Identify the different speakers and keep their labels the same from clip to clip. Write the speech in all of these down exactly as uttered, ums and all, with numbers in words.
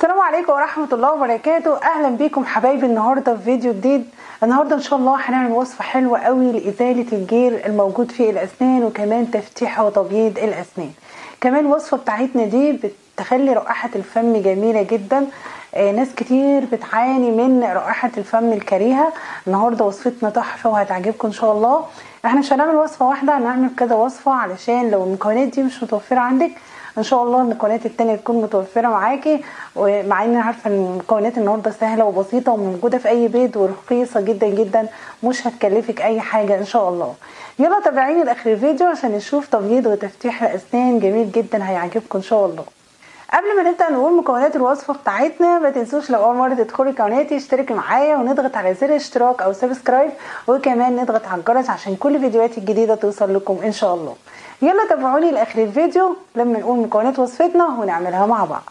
Speaker 1: السلام عليكم ورحمة الله وبركاته. اهلا بيكم حبايبي النهاردة في فيديو جديد. النهاردة ان شاء الله هنعمل وصفة حلوة قوي لإزالة الجير الموجود في الاسنان وكمان تفتيح وتبييض الاسنان. كمان الوصفة بتاعتنا دي بتخلي رائحة الفم جميلة جدا. آه ناس كتير بتعاني من رائحة الفم الكريهة. النهاردة وصفتنا تحفة وهتعجبكم ان شاء الله. احنا مش هنعمل وصفة واحدة، هنعمل كذا وصفة علشان لو المكونات دي مش متوفرة عندك ان شاء الله المكونات التانية تكون متوفرة معاكي. ومع اني عارفة ان المكونات النهاردة سهلة وبسيطة وموجودة في اي بيت ورخيصة جدا جدا، مش هتكلفك اي حاجة ان شاء الله. يلا تابعيني لاخر الفيديو عشان نشوف تبييض وتفتيح الاسنان جميل جدا هيعجبكم ان شاء الله. قبل ما نبدأ نقول مكونات الوصفة بتاعتنا، ما تنسوش لو اول مرة تدخلي قناتي اشتركي معايا ونضغط على زر اشتراك او سبسكرايب، وكمان نضغط على الجرس عشان كل فيديوهاتي الجديدة توصل لكم ان شاء الله. يلا تابعوني لاخر الفيديو لما نقول مكونات وصفتنا ونعملها مع بعض.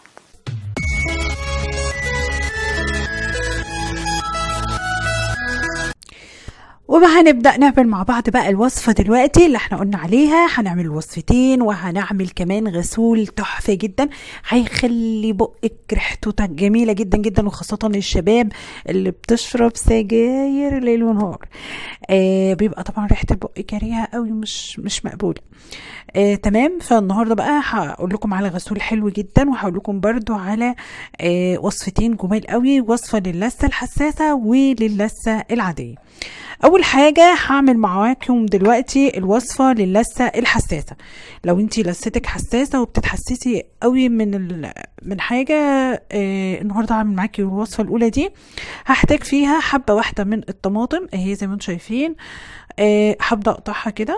Speaker 2: وهنبدأ نعمل مع بعض بقى الوصفة دلوقتي اللي احنا قلنا عليها. هنعمل الوصفتين وهنعمل كمان غسول تحفة جدا هيخلي بقك ريحته جميلة جدا جدا، وخاصة للشباب اللي بتشرب سجاير ليل ونهار. آه بيبقى طبعا ريحة البق كريهة قوي، مش مش مقبولة. آه تمام. فالنهارده بقى هقول لكم على غسول حلو جدا، وهقول لكم برضو على آه وصفتين جمال قوي، وصفة للثة الحساسة وللثة العادية. اول حاجه هعمل معاكم دلوقتي الوصفه للثه الحساسه. لو انتي لثتك حساسه وبتتحسسي قوي من من حاجه، آه النهارده هعمل معاكي الوصفه الاولى دي. هحتاج فيها حبه واحده من الطماطم اهي زي ما انتم شايفين. آه هبدا اقطعها كده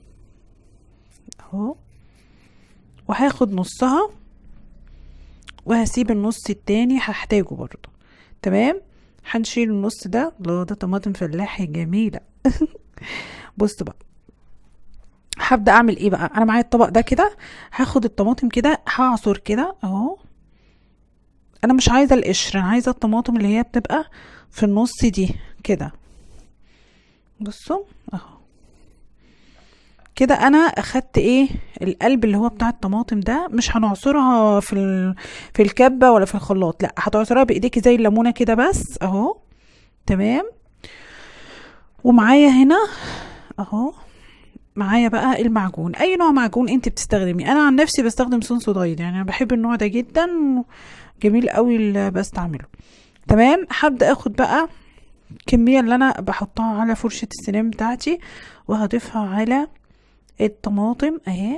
Speaker 2: اهو، وهاخد نصها وهسيب النص التاني هحتاجه برضو. تمام. هنشيل النص ده. الله، ده طماطم فلاحي جميله. بصوا بقى هبدا اعمل ايه بقى. انا معايا الطبق ده كده، هاخد الطماطم كده هعصر كده اهو. انا مش عايزه القشر، انا عايزه الطماطم اللي هي بتبقى في النص دي كده. بصوا اهو كده انا اخدت ايه القلب اللي هو بتاع الطماطم ده. مش هنعصرها في ال... في الكبه ولا في الخلاط، لا هتعصرها بايديكي زي الليمونه كده بس اهو. تمام. ومعايا هنا اهو معايا بقى المعجون، اي نوع معجون انت بتستخدمي. انا عن نفسي بستخدم سنسودايد، يعني انا بحب النوع ده جدا، جميل قوي اللي بستعمله. تمام. هبدا اخد بقى الكميه اللي انا بحطها على فرشه السنان بتاعتي وهضيفها على الطماطم اهي،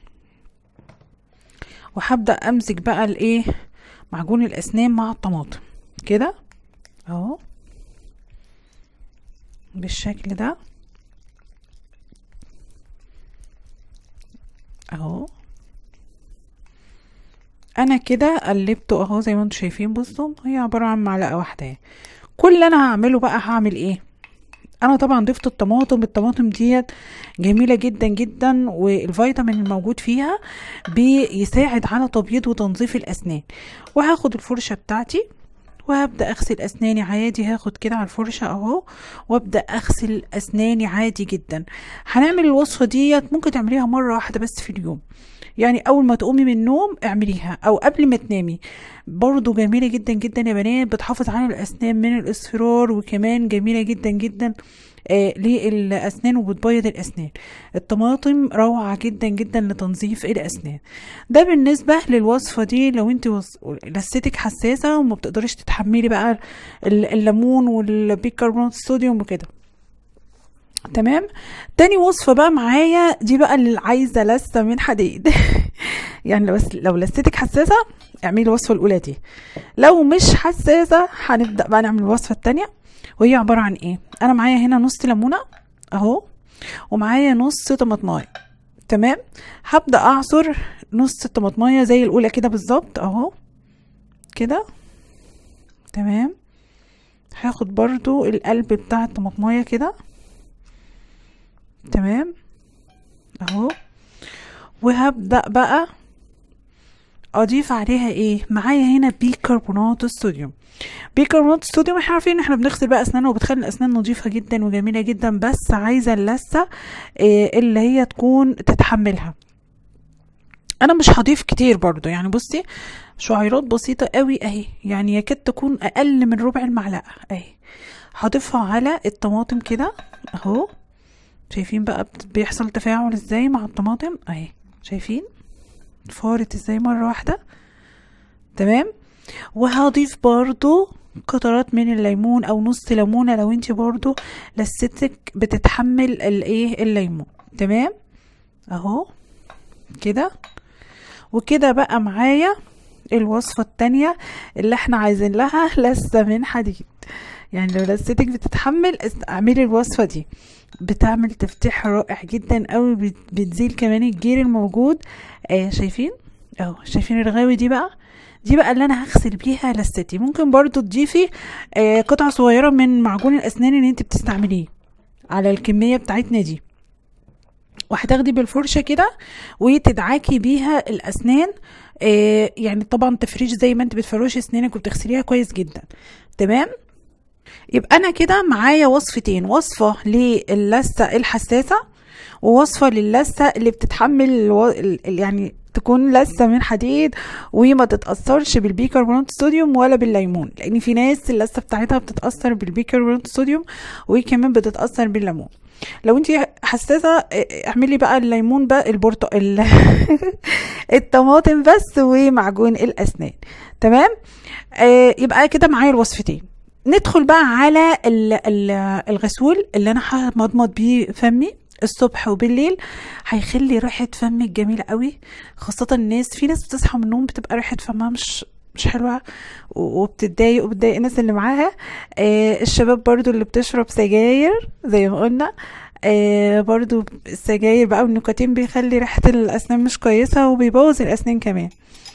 Speaker 2: وهبدا امزج بقى الايه معجون الاسنان مع الطماطم كده اهو بالشكل ده اهو. انا كده قلبته اهو زي ما انتم شايفين. بصوا هي عباره عن معلقه واحده. كل اللي انا هعمله بقى هعمل ايه. انا طبعا ضفت الطماطم. الطماطم ديت جميله جدا جدا، والفيتامين الموجود فيها بيساعد على تبييض وتنظيف الاسنان. وهاخد الفرشه بتاعتي وهبدا اغسل اسناني عادي. هاخد كده على الفرشه اهو وابدا اغسل اسناني عادي جدا. هنعمل الوصفه ديت ممكن تعمليها مره واحده بس في اليوم، يعني اول ما تقومي من النوم اعمليها او قبل ما تنامي. برضو جميله جدا جدا يا بنات، بتحافظ على الاسنان من الاصفرار، وكمان جميله جدا جدا آه للاسنان وبتبيض الاسنان. الطماطم روعه جدا جدا لتنظيف الاسنان. ده بالنسبه للوصفه دي لو انت وص... لثتك حساسه وما بتقدريش تتحملي بقى الليمون والبيكربونات الصوديوم وكده. تمام. تاني وصفه بقى معايا دي بقى اللي عايزه لثه من حديد. يعني لو لو لثتك حساسه اعملي الوصفه الاولى دي. لو مش حساسه هنبدا بقى نعمل الوصفه التانية، وهي عباره عن ايه. انا معايا هنا نص ليمونه اهو، ومعايا نص طماطمايه. تمام. هبدا اعصر نص الطماطمايه زي الاولى كده بالظبط اهو كده. تمام. هاخد برضو القلب بتاع الطماطمايه كده. تمام اهو. وهبدأ بقى اضيف عليها ايه. معايا هنا بيكربونات الصوديوم. بيكربونات الصوديوم احنا عارفين ان احنا بنغسل بقى اسناننا وبتخلي الاسنان نظيفه جدا وجميله جدا، بس عايزه اللثه إيه اللي هي تكون تتحملها. انا مش هضيف كتير برضو، يعني بصي شعيرات بسيطة قوي اهي، يعني يكاد تكون اقل من ربع المعلقة اهي. هضيفها على الطماطم كده اهو. شايفين بقى بيحصل تفاعل ازاي مع الطماطم اهي، شايفين فارت ازاي مرة واحدة. تمام. وهضيف برضو قطرات من الليمون او نص ليمونة لو انت برضو لستك بتتحمل الايه الليمون. تمام اهو كده. وكده بقى معايا الوصفة التانية اللي احنا عايزين لها لسة من حديد. يعني لو لستك بتتحمل اعملي الوصفة دي، بتعمل تفتيح رائع جدا قوي، بتزيل كمان الجير الموجود. آه شايفين اهو، شايفين الرغاوي دي بقى، دي بقى اللي انا هغسل بيها لستي. ممكن برضو تضيفي آه قطعة صغيرة من معجون الاسنان اللي انت بتستعمليه على الكمية بتاعتنا دي، وهتاخدي بالفرشة كده وتدعكي بيها الاسنان. آه يعني طبعا تفريش زي ما انت بتفرشي اسنانك وبتغسليها كويس جدا. تمام. يبقى انا كده معايا وصفتين، وصفة للثة الحساسة ووصفة للثة اللي بتتحمل الو... يعني تكون لثة من حديد وما تتأثرش بالبيكربونات الصوديوم ولا بالليمون، لان في ناس اللثة بتاعتها بتتأثر بالبيكربونات الصوديوم وكمان بتتأثر بالليمون. لو انت حساسة اعملي بقى الليمون بقى البرتقال الطماطم بس ومعجون الاسنان. تمام. آه يبقى كده معايا الوصفتين. ندخل بقى على الغسول اللي انا همضمض بيه فمي الصبح وبالليل، هيخلي ريحه فمي جميله قوي. خاصه الناس، في ناس بتصحى من النوم بتبقى ريحه فمها مش مش حلوه وبتتضايق وبتضايق الناس اللي معاها. آه الشباب برضو اللي بتشرب سجاير زي ما قلنا، آه برضو السجاير بقى والنيكوتين بيخلي ريحه الاسنان مش كويسه وبيبوظ الاسنان كمان.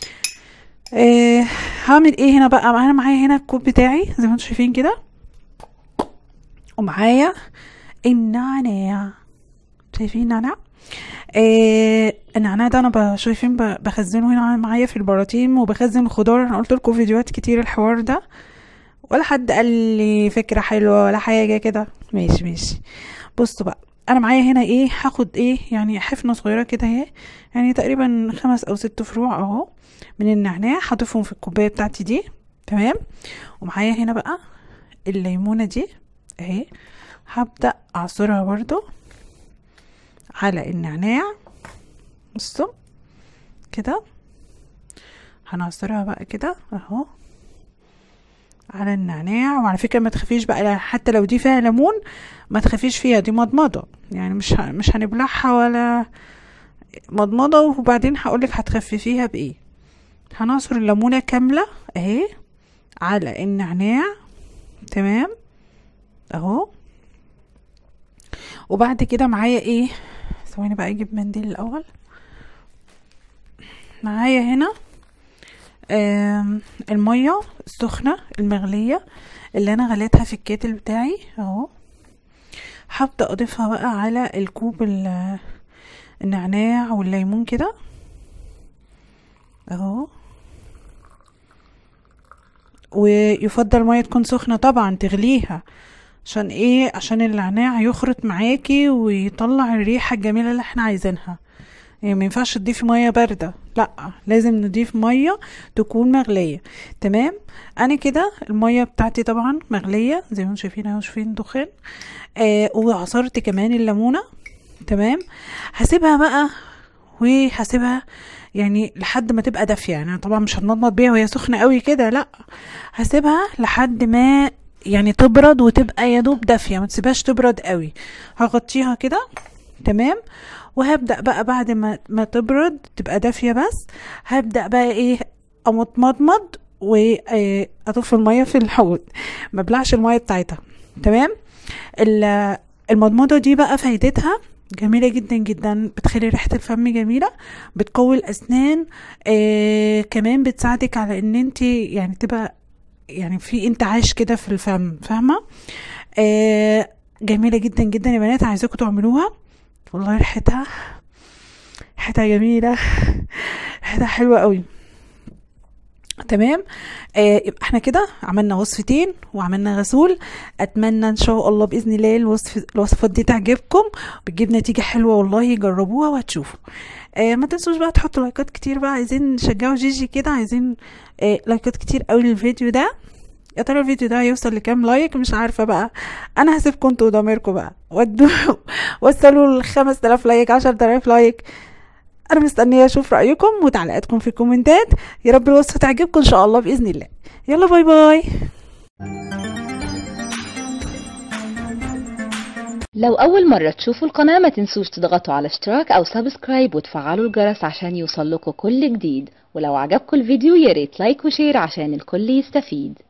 Speaker 2: آه هعمل ايه هنا بقى؟ انا معايا هنا الكوب بتاعي زي ما انتم شايفين كده، ومعايا النعناع. شايفين النعناع؟ آه النعناع ده انا شايفين بخزنه هنا معايا في البراطيم وبخزن الخضار. انا قلت لكم فيديوهات كتير الحوار ده، ولا حد قال لي فكره حلوه ولا حاجه كده. ماشي ماشي. بصوا بقى انا معايا هنا ايه، هاخد ايه يعني حفنه صغيره كده اهي، يعني تقريبا خمس او ست فروع اهو من النعناع، هضيفهم في الكوبايه بتاعتي دي. تمام. ومعايا هنا بقى الليمونه دي اهي، هبدا اعصرها برضو على النعناع. بصوا كده هنعصرها بقى كده اهو على النعناع. وعلى فكره ما تخافيش بقى، حتى لو دي فيها ليمون ما تخافيش فيها، دي مضمضه يعني مش مش هنبلعها ولا مضمضه. وبعدين هقولك هتخففيها بايه. هنعصر الليمونه كامله اهي على النعناع. تمام اهو. وبعد كده معايا ايه، ثواني بقى اجيب منديل الاول. معايا هنا الميه السخنه المغليه اللي انا غليتها في الكاتل بتاعي اهو، هبدا اضيفها بقى على الكوب النعناع والليمون كده اهو. ويفضل الميه تكون سخنه طبعا، تغليها عشان ايه؟ عشان النعناع يخرط معاكي ويطلع الريحه الجميله اللي احنا عايزينها. يعني ما ينفعش تضيفي ميه بارده، لا لازم نضيف ميه تكون مغليه. تمام. انا كده الميه بتاعتي طبعا مغليه زي ما انتم شايفين اهو، شايفين دخان. آه وعصرت كمان الليمونه. تمام. هسيبها بقى وهسيبها يعني لحد ما تبقى دافيه، يعني طبعا مش هنضمض بيها وهي سخنه قوي كده، لا هسيبها لحد ما يعني تبرد وتبقى يا دوب دافيه، ما تسيبهاش تبرد قوي. هغطيها كده. تمام. وهبدا بقى بعد ما ما تبرد تبقى دافيه بس، هبدا بقى ايه امضمضمض واطفي الميه في الحوض، ما بلعش الميه بتاعتها. تمام. المضمضه دي بقى فايدتها جميله جدا جدا، بتخلي ريحه الفم جميله، بتقوي الاسنان. آه كمان بتساعدك على ان انت يعني تبقى يعني في انتعاش كده في الفم، فاهمه؟ آه جميله جدا جدا يا بنات، عايزاكم تعملوها والله. ريحتها ريحتها جميله، ريحتها حلوه قوي. تمام. آه يبقى احنا كده عملنا وصفتين وعملنا غسول. اتمنى ان شاء الله باذن الله الوصف الوصفات دي تعجبكم وبتجيب نتيجه حلوه، والله جربوها وهتشوفوا. آه ما تنسوش بقى تحطوا لايكات كتير بقى، عايزين نشجعوا جيجي كده، عايزين آه لايكات كتير قوي للفيديو ده. يا ترى الفيديو ده هيوصل لكام لايك؟ مش عارفه بقى، انا هسيبكم انتوا وضميركم بقى، ودوا وصلوا ل خمسة آلاف لايك، عشرة آلاف لايك. انا مستنيه اشوف رايكم وتعليقاتكم في الكومنتات. يا رب الوصفه تعجبكم ان شاء الله باذن الله. يلا باي باي.
Speaker 3: لو أول مرة تشوفوا القناة ما تنسوش تضغطوا على اشتراك أو سبسكرايب وتفعلوا الجرس عشان يوصلكوا كل جديد، ولو عجبكم الفيديو ياريت لايك وشير عشان الكل يستفيد.